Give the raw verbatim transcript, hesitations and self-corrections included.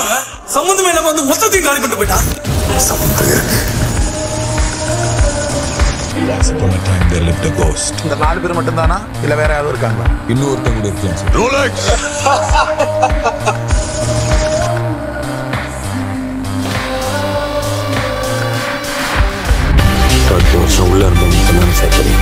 அவன் சம்பந்தமே இல்லாம வந்து மொத்தத்தையும் காலி பண்ணிட்டு போயிட்டான். Once upon a time there lived a ghost. இந்த நாலு பேர் மட்டும் தானா இல்ல வேற யாரும் இருக்காங்களா? இன்னொருத்தங்க கூட இருக்காங்க. rolex பத்து வருஷம் உள்ள இருந்தவங்க சேர்த்து